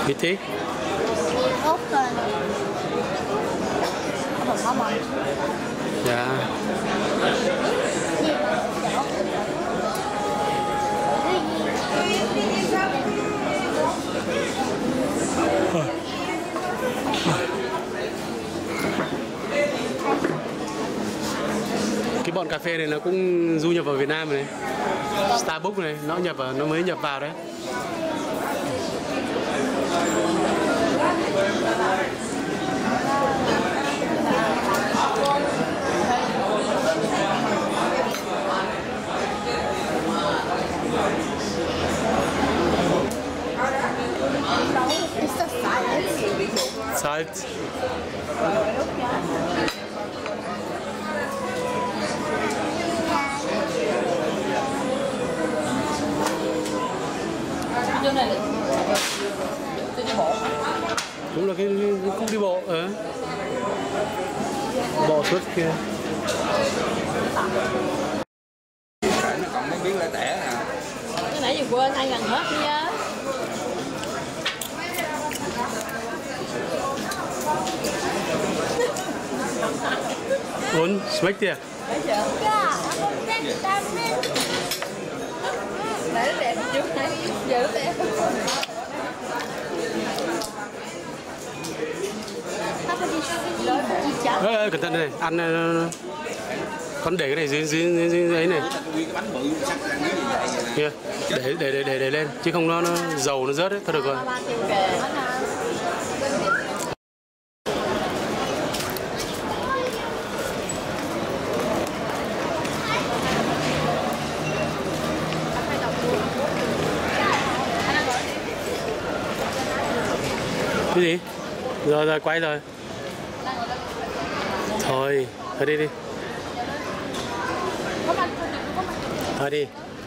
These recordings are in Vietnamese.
Gì thế? Ốc thùng mắm. Dạ. Cái bọn cà phê này nó cũng du nhập vào Việt Nam này. Starbucks này nó mới nhập vào đấy. Salt. Đúng là cái khúc đi bộ bộ suốt kia. Nó còn mấy miếng lẻ tẻ nè. Cái nãy giờ quên ăn gần hết nha. Und schmeckt dir? Ja, aber dann nãy nó đẹp chưa nãy giờ nó đẹp. Cẩn thận này, ăn con để cái này dưới ấy này. Kia, để lên, chứ không nó dầu nó rớt đấy, thôi được rồi. Cái gì? Rồi quay rồi. Thôi đi đi. Thôi đi.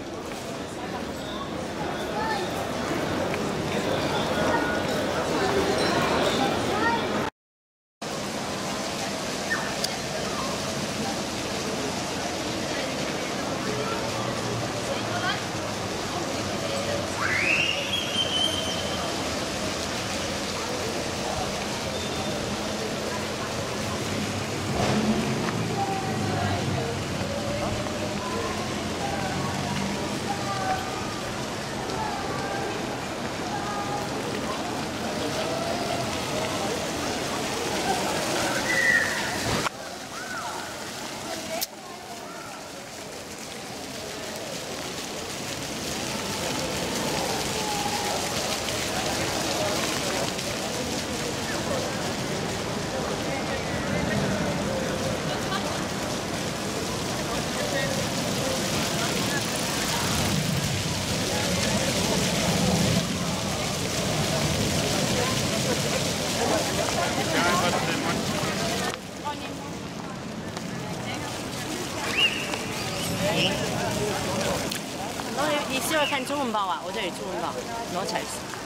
你是要看中文包啊？我这里中文包，拿起来。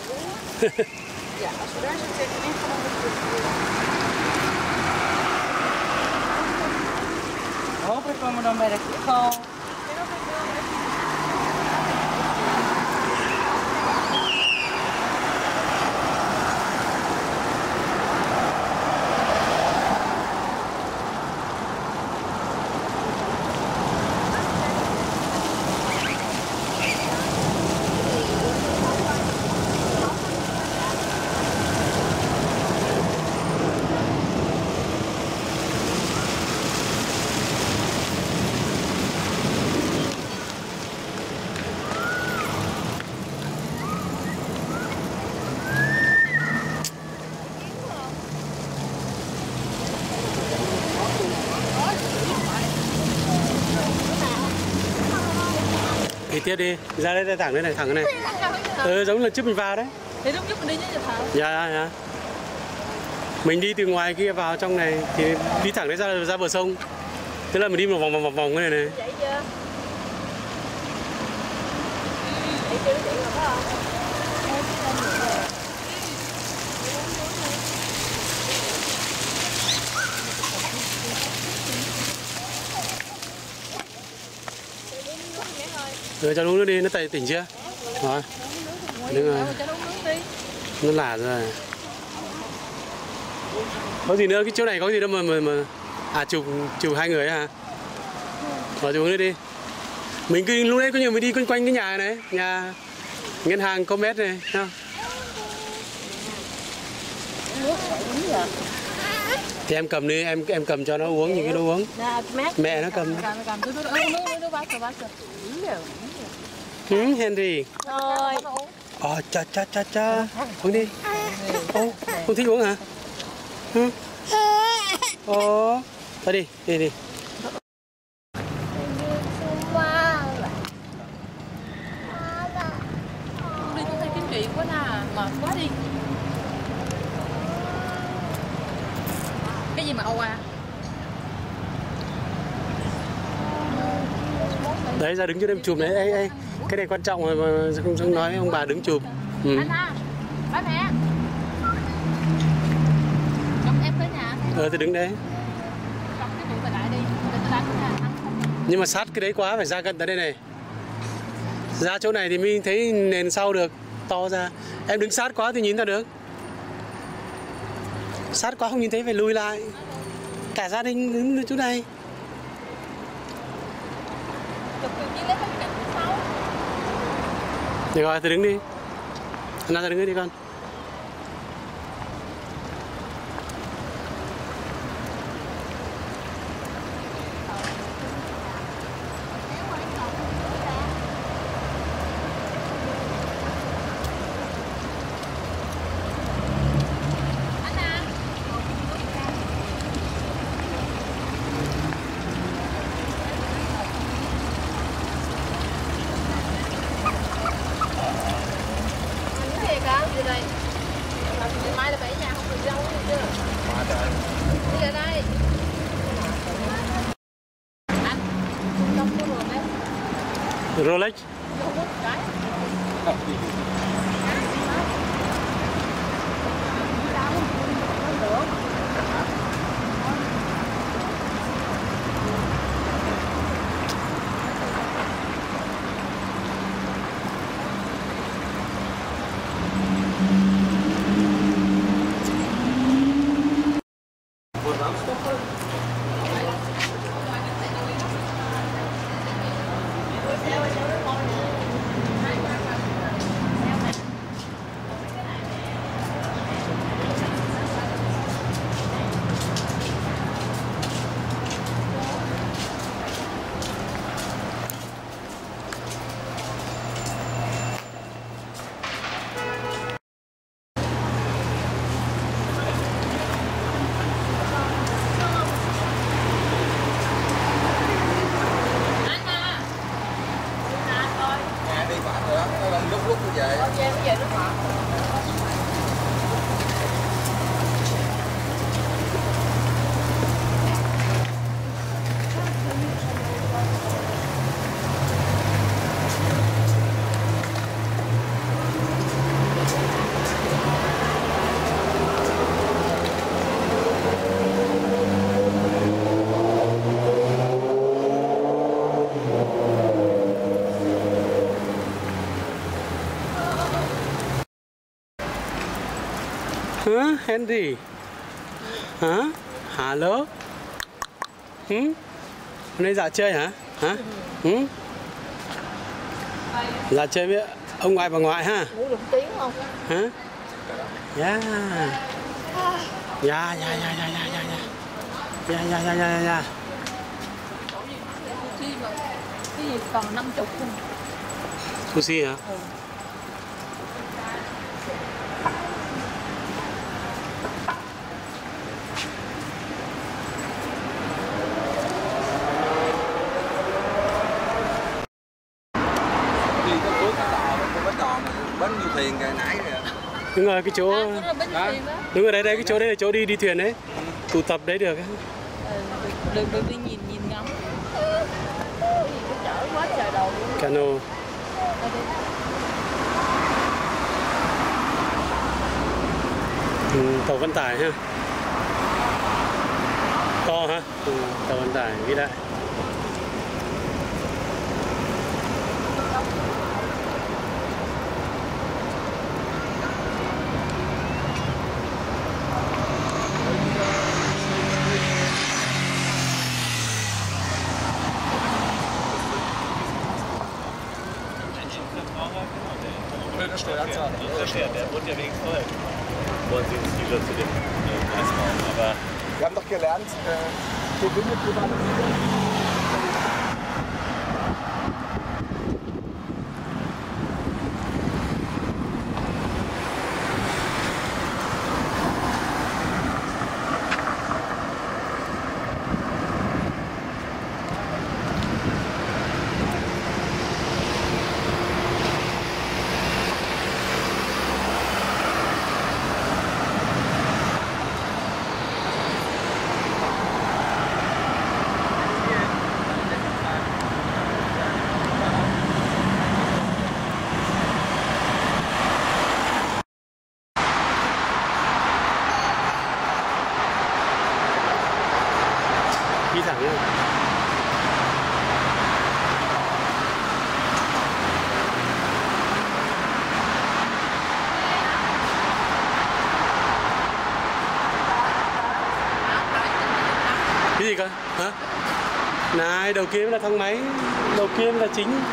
Oh, pwede mo na merek ito. Đi tiếp đi, ra đây thẳng đây này, thẳng cái này. Giống là trước mình vào đấy. Thì lúc trước mình đi chứ thẳng. Dạ. Mình đi từ ngoài kia vào trong này thì đi thẳng đấy ra bờ sông. Thế là mình đi một vòng cái này này. Chạy chưa? Chạy chưa chạy rồi phải không? Rồi cho uống nước đi, nó tỉnh chưa? Rồi. Đứng rồi. Cho uống nước đi. Nó lạ rồi. Có gì nữa, cái chỗ này có gì đâu mà à chụp hai người hả? Bỏ chụp nữa đi. Mình cứ lúc đấy có nhiều mình đi quanh quanh cái nhà này, nhà ngân hàng Comet này, ha. Thì em cầm đi, em cầm cho nó uống những cái đồ uống. Mẹ nó cầm. Henry. Rồi. Cha. Uống đi. Ô, không thích uống hả? Ồ, thôi đi. Đi con thấy kiếm chuyện quá nè, mệt quá đi. Cái gì mà âu à? Đấy, ra đứng cho em chụp đấy. Ê, cái này quan trọng mà không nói ông bà đứng chụp. Anh à, bye mẹ. Chồng em tới nhà. Thì đứng đấy. Chồng cái bụi lại đi, để tôi đánh nha. Nhưng mà sát cái đấy quá, phải ra gần tới đây này. Ra chỗ này thì mình thấy nền sau được, to ra. Em đứng sát quá thì nhìn ra được. Sát quá không nhìn thấy, phải lùi lại. Cả gia đình đứng chỗ này. Được rồi, thì đứng đi. Anh ra đứng đi con. Đây. Mai là phải nhà không được dâu chưa? Đi ra đây. Anh, không có Rolex. Rolex. Không có cái. Lúc về. Ok, bây giờ nó ngọt. Hả? Henry? Hả? Hello? Hôm nay dạ chơi hả? Hả? Dạ chơi với ông ngoại bà ngoại ha? Ngủ được tiếng không? Hả? Yeah. Yeah. Cái gì còn 50 không? Sushi hả? Bến du thuyền kìa nãy kìa. Đúng rồi, cái chỗ đúng rồi, đây cái chỗ đấy là chỗ đi thuyền đấy, tụ tập đấy được. Được đi nhìn ngắm. Chở quá trời đầu luôn. Cano. Tàu vận tải ha. To ha. Tàu vận tải vĩ đại. Der wohnt ja wegen voll. Wollen Sie uns wieder zu dem Eisraum, aber... Wir haben doch gelernt, Gewinne privatisieren. Đi thẳng nha. Cái gì cơ? Hả? Này, đầu kia là thang máy, đầu kia là chính.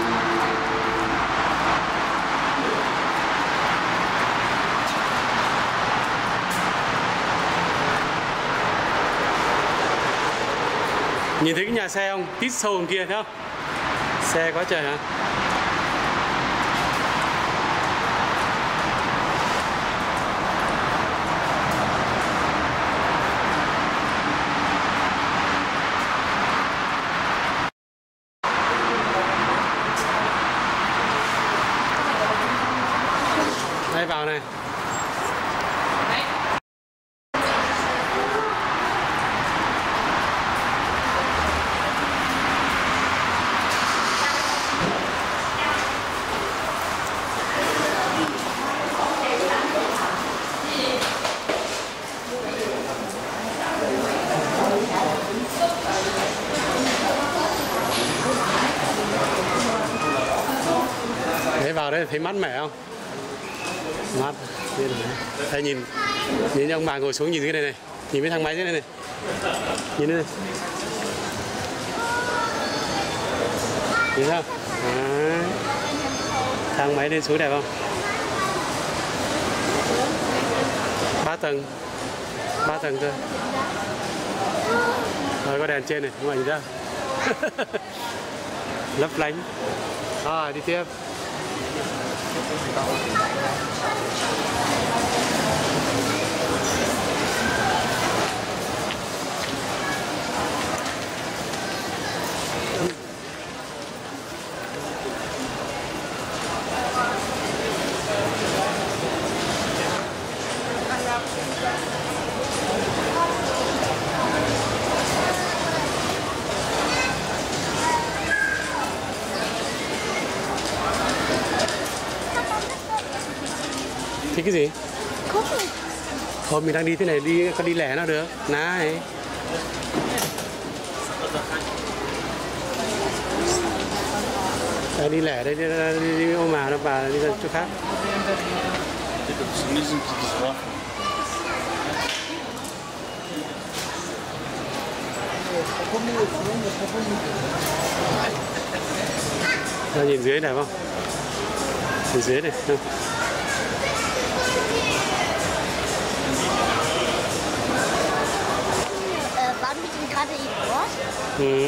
Nhìn thấy cái nhà xe không? Tít sâu bên kia thấy không? Xe quá trời hả? Đây vào này. Đấy, vào đây thấy mát mẻ không? Mát. Đây nhìn ông bà ngồi xuống nhìn cái này này, nhìn cái thang máy thế này này, nhìn đây này, nhìn không? Đấy. Thang máy lên xuống đẹp không? 3 tầng, 3 tầng thôi. Rồi có đèn trên này, không phải gì đâu. Lấp lánh. Rồi đi tiếp. Thì cái gì? Thôi mình đang đi thế này, con đi lẻ nào được. Này. Đi lẻ đây, đi ôm mà nó bà đi ra chỗ khác. Nhìn dưới này không? Nhìn dưới này không? Waren wir denn gerade eben dort? Mhm.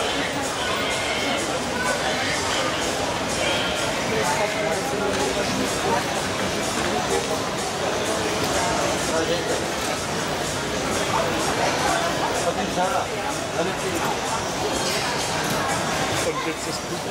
Und jetzt ist gut.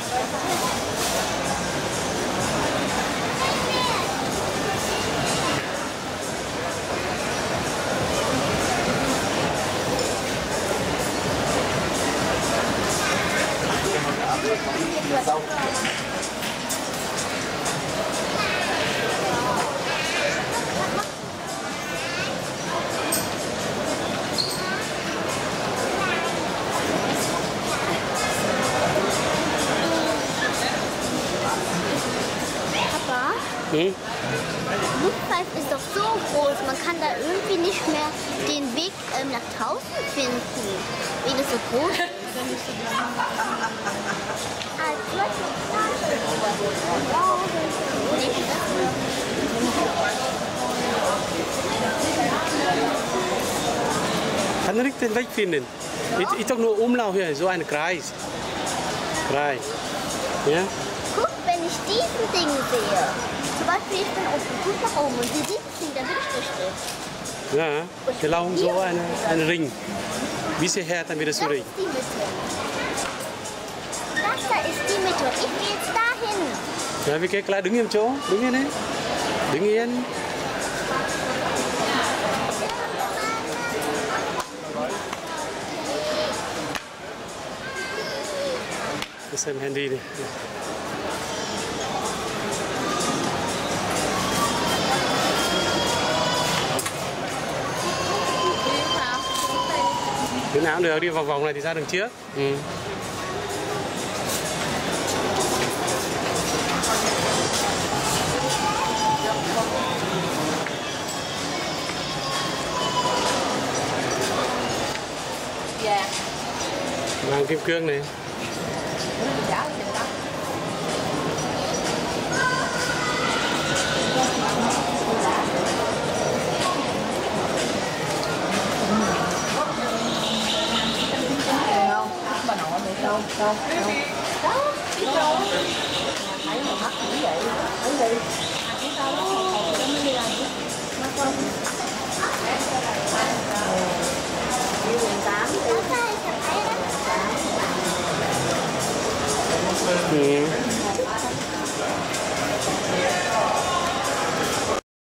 so groß, man kann da irgendwie nicht mehr den Weg nach draußen finden, wegen es so groß ist. Kann nicht den Weg finden. Ich doch nur Umlauf hier, so ein Kreis. Kreis. Ja? Guck, wenn ich diesen Ding sehe, zum Beispiel ich bin oben, guck nach oben und sehe dieses Ding, dann bin ich richtig. Ja, wir laufen so einen Ring. Bis hierher dann wieder Das zurück. ist die Mitte. Das da ist die Mitte und ich gehe jetzt dahin. Ja, wir gehen gleich đứng im chỗ, đứng yên đấy. Đứng yên. Để xem handy đi. Thế nào cũng được, đi vào vòng này thì ra đường trước. Ừ. Dạ. Vàng kim cương này. Dạ, chừng đó. Bà nội mày đâu đâu đâu đó biết đâu thấy mà mắt cũng vậy thấy đi biết đâu nó hồi nó mới đi làm nó không 18 Ừ.